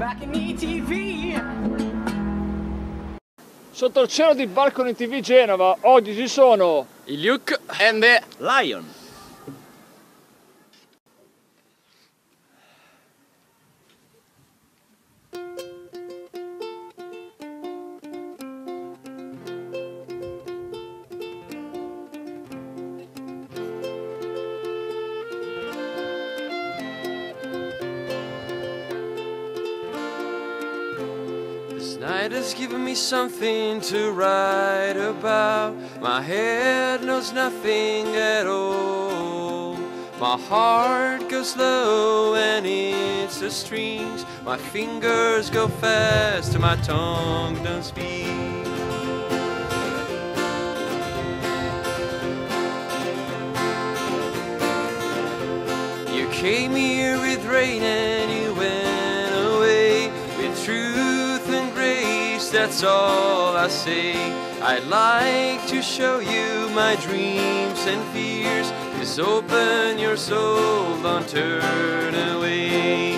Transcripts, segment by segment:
back in ETV. Sotto il cielo di Balcony TV Genova, oggi ci sono il Luke and the Lion. This night has given me something to write about. My head knows nothing at all. My heart goes slow and it's the strings. My fingers go fast and my tongue don't speak. You came here with rain and you went away with truth and grace, that's all I say. I'd like to show you my dreams and fears. Just open your soul, don't turn away.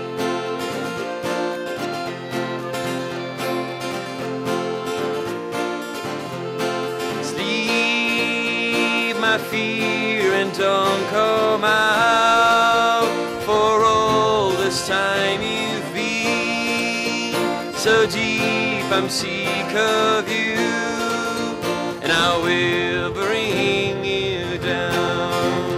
Sleep my fear and don't come out. For all this time you've been so deep, I'm sick of you, and I will bring you down.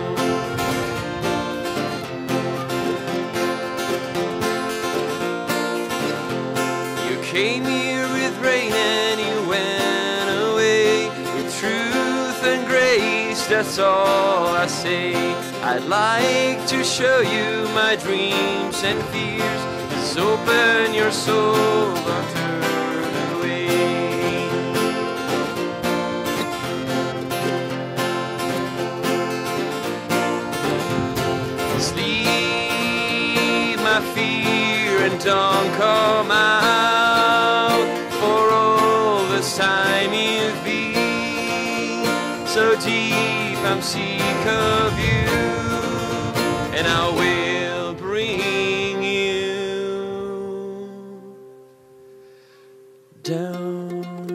You came here with rain and you went away with truth and grace, that's all I say. I'd like to show you my dreams and fears. Just open your soul, don't turn away. Sleep my fear and don't come out. For all this time you've been so deep, I'm sick of you, and I will bring you down.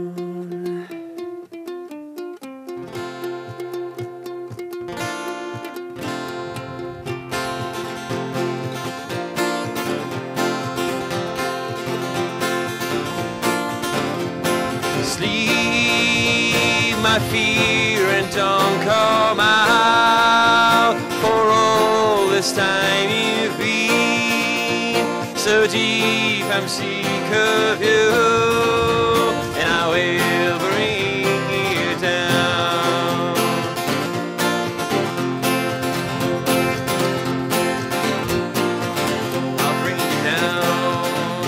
Sleep my fear and don't come out. For all this time you've been so deep, I'm sick of you, and I will bring you down. I'll bring you down.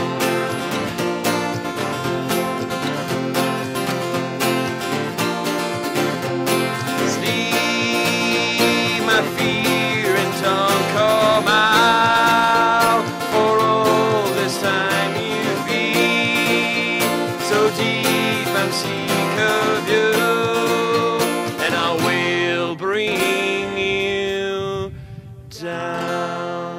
Sleep my fear and don't come out. For all this time you've been so deep, I'm sick of you, and I will bring you down.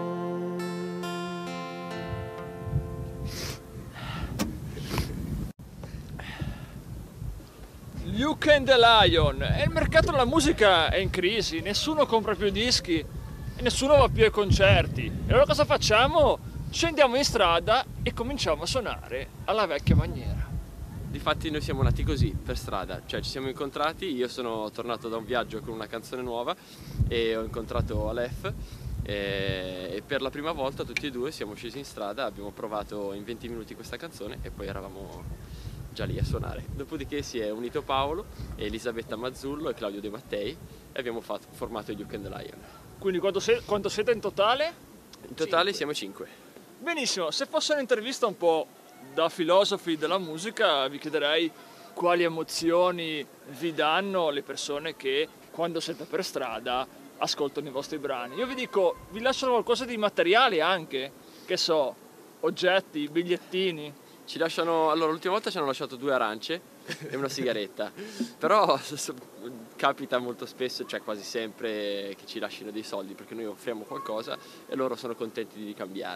Luke and the Lion. E il mercato della musica è in crisi, nessuno compra più dischi e nessuno va più ai concerti. E allora cosa facciamo? Scendiamo in strada e cominciamo a suonare alla vecchia maniera. Difatti noi siamo nati così, per strada, cioè ci siamo incontrati, io sono tornato da un viaggio con una canzone nuova e ho incontrato Aleph e per la prima volta tutti e due siamo scesi in strada, abbiamo provato in 20 minuti questa canzone e poi eravamo già lì a suonare. Dopodiché si è unito Paolo, Elisabetta Mazzullo e Claudio De Mattei e abbiamo formato il Luke and the Lion. Quindi quanto siete in totale? In totale siamo 5. Benissimo, se fosse un'intervista un po' da filosofi della musica vi chiederei quali emozioni vi danno le persone che quando siete per strada ascoltano i vostri brani. Io vi dico, vi lasciano qualcosa di materiale anche, che so, oggetti, bigliettini. Ci lasciano, allora l'ultima volta ci hanno lasciato 2 arance e una sigaretta, però capita molto spesso, cioè quasi sempre, che ci lasciano dei soldi perché noi offriamo qualcosa e loro sono contenti di ricambiare.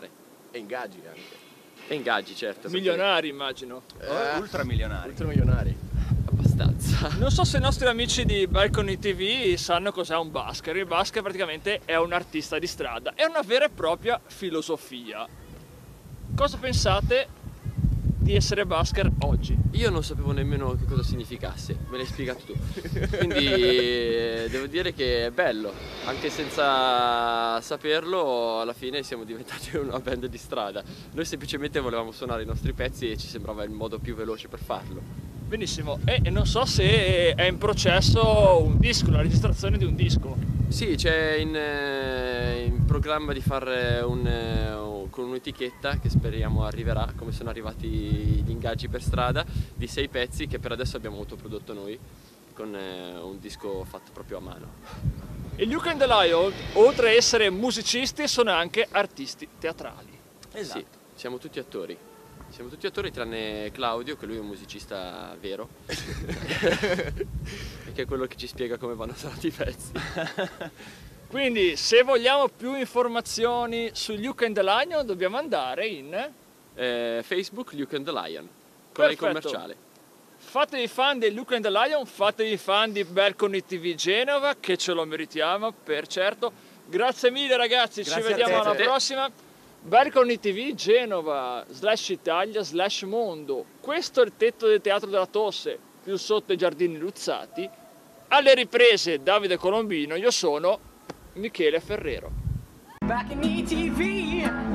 E ingaggi anche. E ingaggi, certo. perché- Milionari, immagino. Ultramilionari. Ultramilionari. Abbastanza. Non so se i nostri amici di Balcony TV sanno cos'è un busker. Il busker praticamente è un artista di strada, è una vera e propria filosofia. Cosa pensate di essere busker oggi? Io non sapevo nemmeno che cosa significasse, me l'hai spiegato tu. Quindi devo dire che è bello, anche senza saperlo alla fine siamo diventati una band di strada. Noi semplicemente volevamo suonare i nostri pezzi e ci sembrava il modo più veloce per farlo. Benissimo, e non so se è in processo un disco, la registrazione di un disco. Sì, c'è in programma di fare con un'etichetta che speriamo arriverà, come sono arrivati gli ingaggi per strada, di 6 pezzi che per adesso abbiamo autoprodotto noi, con un disco fatto proprio a mano. E Luke and the Lion, oltre a essere musicisti, sono anche artisti teatrali. Sì, siamo tutti attori. Siamo tutti attori tranne Claudio, che lui è un musicista vero, che è quello che ci spiega come vanno suonati i pezzi. Quindi, se vogliamo più informazioni su Luke and the Lion, dobbiamo andare in... Facebook Luke and the Lion, con la Perfetto. commerciale. Fatevi fan di Luke and the Lion, fatevi fan di Balcony TV Genova, che ce lo meritiamo, per certo. Grazie mille ragazzi, Grazie ci vediamo a te. alla prossima. Balcony TV Genova, /Italia, /Mondo. Questo è il tetto del Teatro della Tosse, più sotto i Giardini Luzzati. Alle riprese Davide Colombino, io sono Michele Ferrero. Back in ETV.